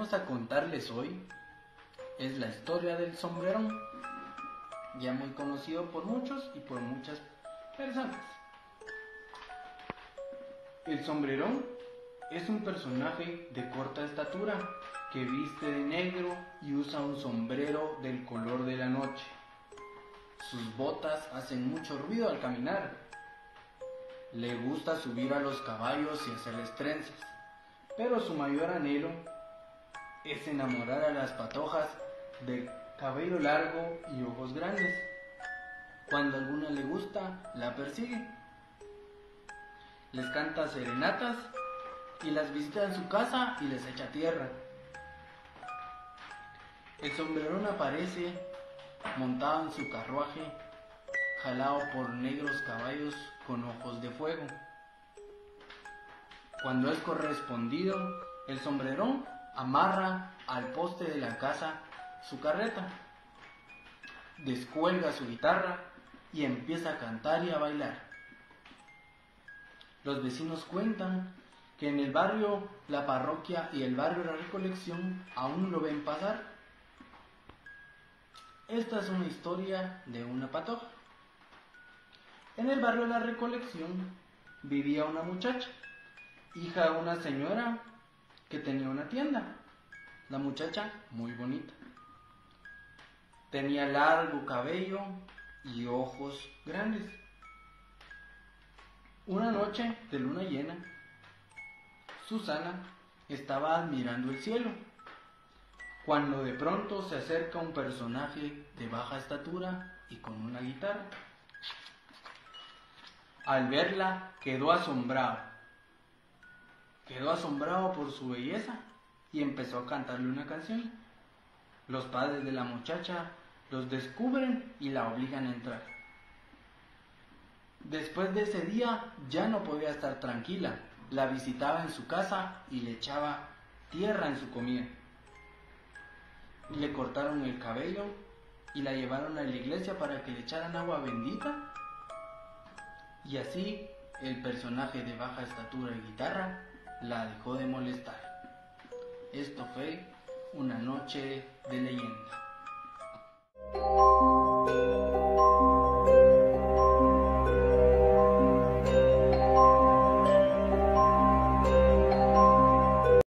vamos a contarles hoy es la historia del sombrerón, ya muy conocido por muchos y por muchas personas. El sombrerón es un personaje de corta estatura que viste de negro y usa un sombrero del color de la noche. Sus botas hacen mucho ruido al caminar. Le gusta subir a los caballos y hacerles trenzas, pero su mayor anhelo es enamorar a las patojas de cabello largo y ojos grandes. Cuando alguna le gusta, la persigue. Les canta serenatas y las visita en su casa y les echa tierra. El sombrerón aparece montado en su carruaje, jalado por negros caballos con ojos de fuego. Cuando es correspondido, el sombrerón amarra al poste de la casa su carreta, descuelga su guitarra y empieza a cantar y a bailar. Los vecinos cuentan que en el barrio La Parroquia y el barrio La Recolección aún lo ven pasar. Esta es una historia de una patoja. En el barrio La Recolección vivía una muchacha, hija de una señora que tenía una tienda. La muchacha muy bonita. Tenía largo cabello y ojos grandes. Una noche de luna llena, Susana estaba admirando el cielo, cuando de pronto se acerca un personaje de baja estatura y con una guitarra. Al verla quedó asombrado por su belleza y empezó a cantarle una canción. Los padres de la muchacha los descubren y la obligan a entrar. Después de ese día ya no podía estar tranquila. La visitaba en su casa y le echaba tierra en su comida. Le cortaron el cabello y la llevaron a la iglesia para que le echaran agua bendita. Y así el personaje de baja estatura y guitarra la dejó de molestar. Esto fue una noche de leyenda.